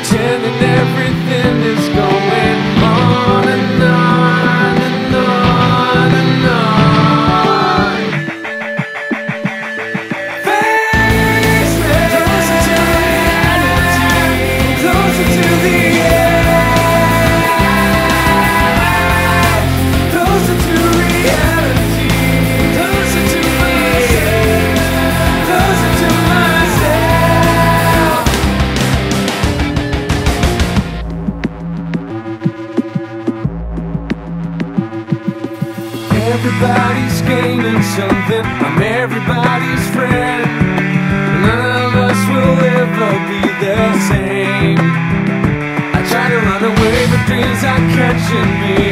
pretending everything is going on and on and on and on. Face me, closer to reality, closer to the edge, closer to reality, closer to myself, closer to myself. Everybody's gaining something, I'm everybody's friend. None of us will ever be the same. I try to run away, but dreams are catching me.